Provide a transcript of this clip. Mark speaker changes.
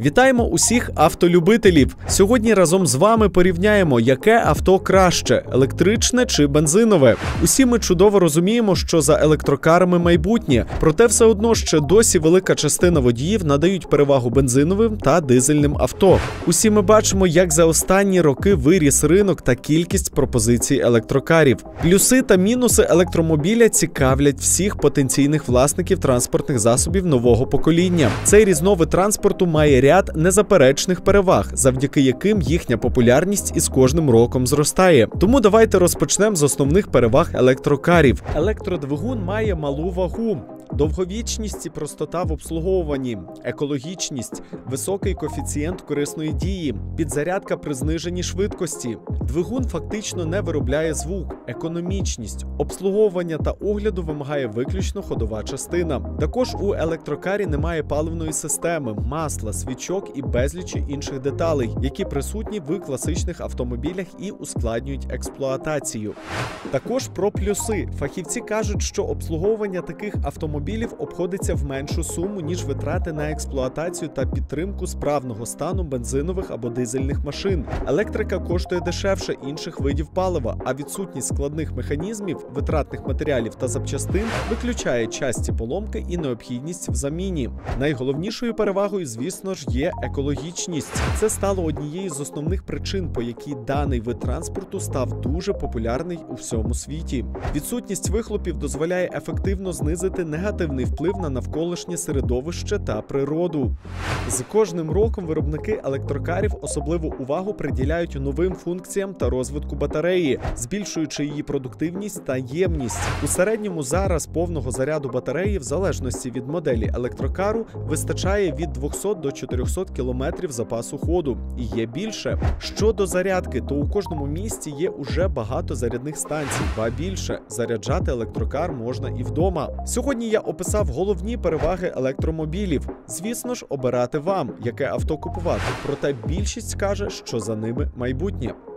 Speaker 1: Вітаємо усіх автолюбителів! Сьогодні разом з вами порівняємо, яке авто краще – електричне чи бензинове. Усі ми чудово розуміємо, що за електрокарами майбутнє, проте все одно ще досі велика частина водіїв надають перевагу бензиновим та дизельним авто. Усі ми бачимо, як за останні роки виріс ринок та кількість пропозицій електрокарів. Плюси та мінуси електромобіля цікавлять всіх потенційних власників транспортних засобів нового покоління. Цей різновид транспорту має ряд незаперечних переваг, завдяки яким їхня популярність із кожним роком зростає. Тому давайте розпочнемо з основних переваг електрокарів. Електродвигун має малу вагу, довговічність і простота в обслуговуванні, екологічність, високий коефіцієнт корисної дії, підзарядка при зниженні швидкості. Двигун фактично не виробляє звук, економічність, обслуговування та огляду вимагає виключно ходова частина. Також у електрокарі немає паливної системи, масла, свічок і безлічі інших деталей, які присутні в класичних автомобілях і ускладнюють експлуатацію. Також про плюси. Фахівці кажуть, що обслуговування таких автомобілів обходиться в меншу суму, ніж витрати на експлуатацію та підтримку справного стану бензинових або дизельних машин. Електрика коштує дешевше інших видів палива, а відсутність складних механізмів, витратних матеріалів та запчастин виключає часті поломки і необхідність в заміні. Найголовнішою перевагою, звісно ж, є екологічність. Це стало однією з основних причин, по якій даний вид транспорту став дуже популярний у всьому світі. Відсутність вихлопів дозволяє ефективно знизити негативний вплив на навколишнє середовище та природу. З кожним роком виробники електрокарів особливу увагу приділяють новим функціям та розвитку батареї, збільшуючи її продуктивність та ємність. У середньому зараз повного заряду батареї, в залежності від моделі електрокару, вистачає від 200 до 400 км запасу ходу. І є більше. Щодо зарядки, то у кожному місті є уже багато зарядних станцій. Ба більше, заряджати електрокар можна і вдома. Сьогодні я описав головні переваги електромобілів. Звісно ж, обирати вам, яке авто купувати. Проте більшість каже, що за ними майбутнє.